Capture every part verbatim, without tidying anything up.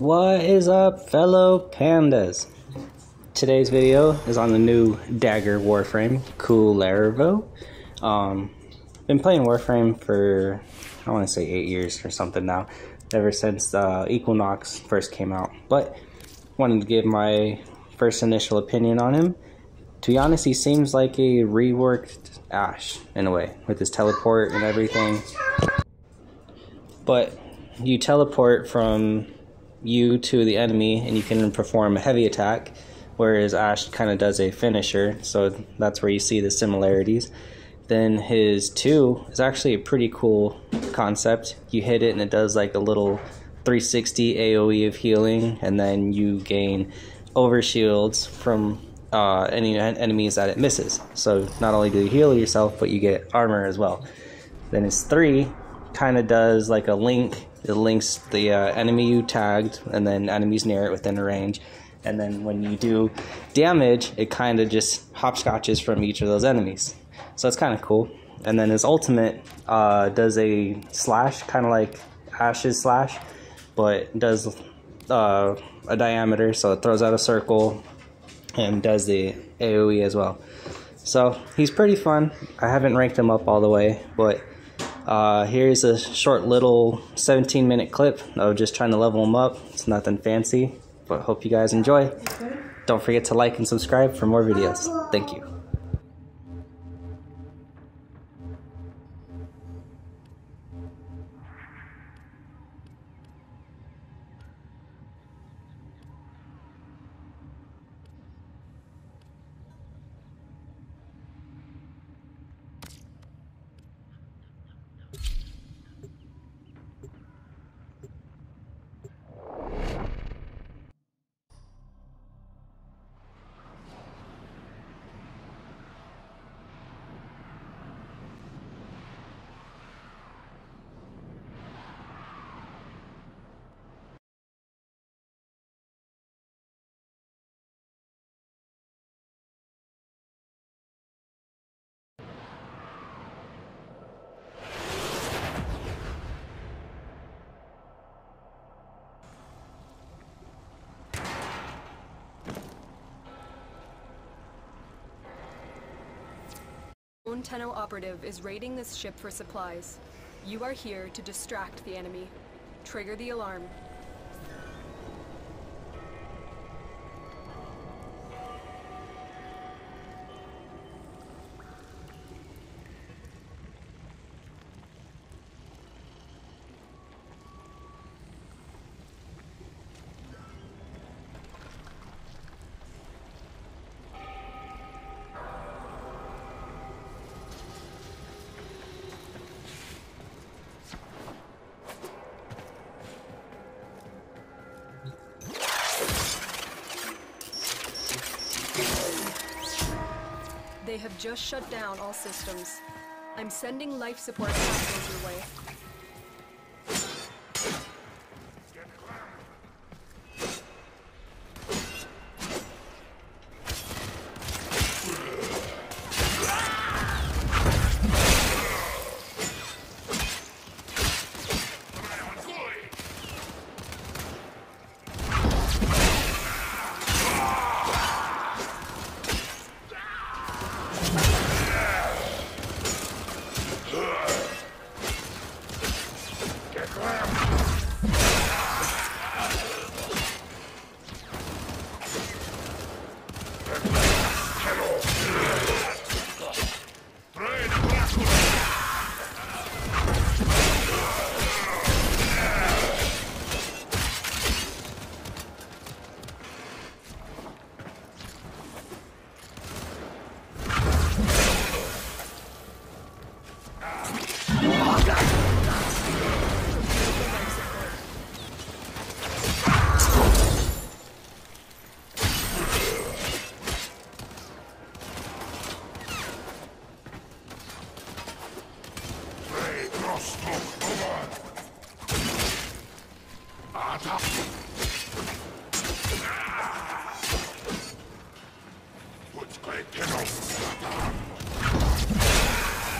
What is up, fellow pandas? Today's video is on the new Dagger Warframe, Kullervo. Um, been playing Warframe for, I want to say eight years or something now, ever since uh, Equinox first came out. But wanted to give my first initial opinion on him. To be honest, he seems like a reworked Ashe in a way, with his teleport and everything. But you teleport from you to the enemy and you can perform a heavy attack, whereas Ashe kind of does a finisher, so that's where you see the similarities. Then his two is actually a pretty cool concept. You hit it and it does like a little three sixty A O E of healing, and then you gain overshields from uh, any en enemies that it misses. So not only do you heal yourself, but you get armor as well. Then his three kind of does like a link. It links the uh, enemy you tagged and then enemies near it within a range. And then when you do damage, it kind of just hopscotches from each of those enemies. So it's kind of cool. And then his ultimate uh, does a slash, kind of like Ashe's slash, but does uh, a diameter, so it throws out a circle and does the A O E as well. So he's pretty fun. I haven't ranked him up all the way, but Uh, here's a short little seventeen minute clip of just trying to level him up. It's nothing fancy, but hope you guys enjoy. Don't forget to like and subscribe for more videos. Thank you. Lone Tenno operative is raiding this ship for supplies. You are here to distract the enemy. Trigger the alarm. They have just shut down all systems. I'm sending life support capsules your way.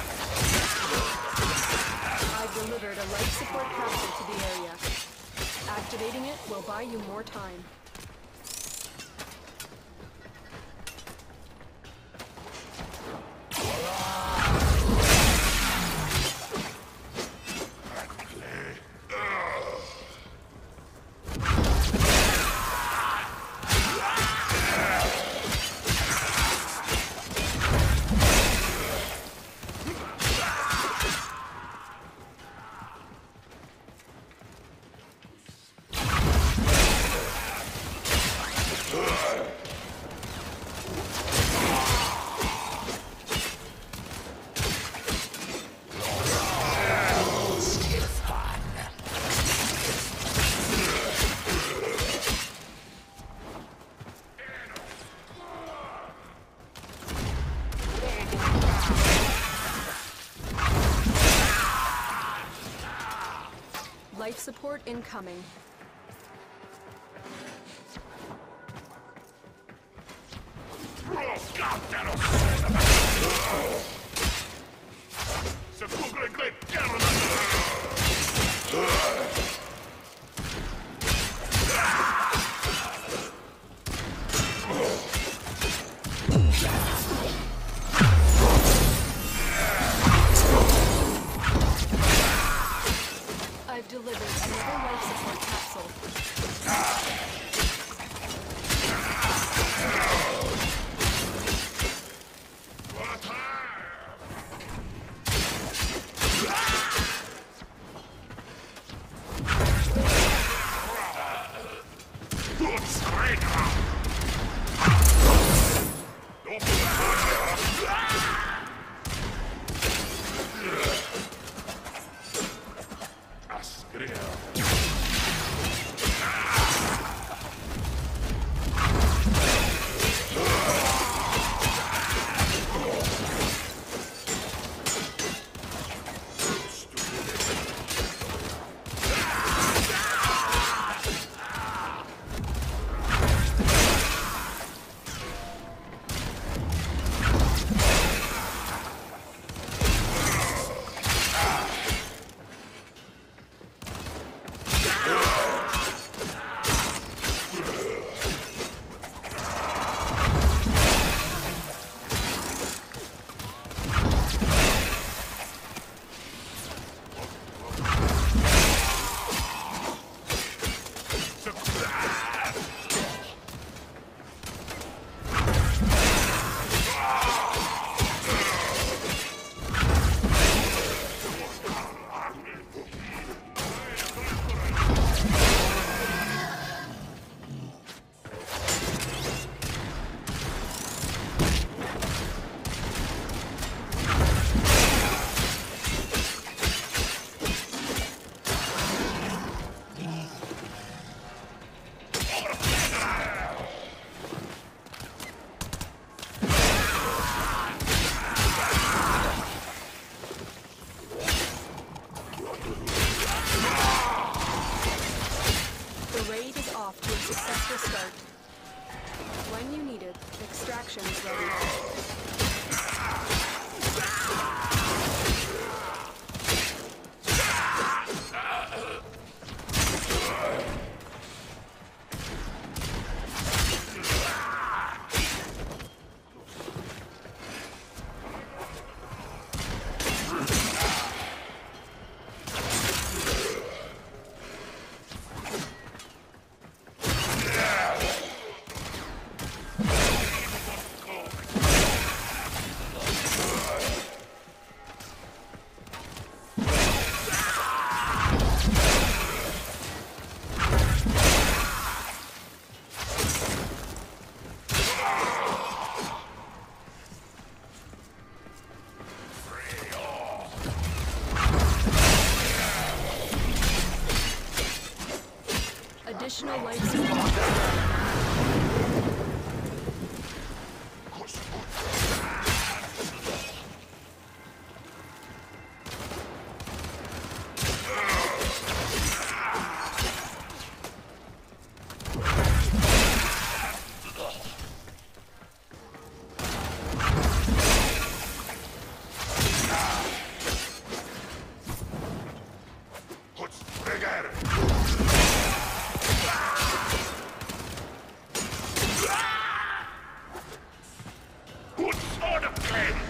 I delivered a life support capsule to the area. Activating it will buy you more time. Life support incoming. I've delivered another life support capsule. Extraction is ready. Additional life support. Riley.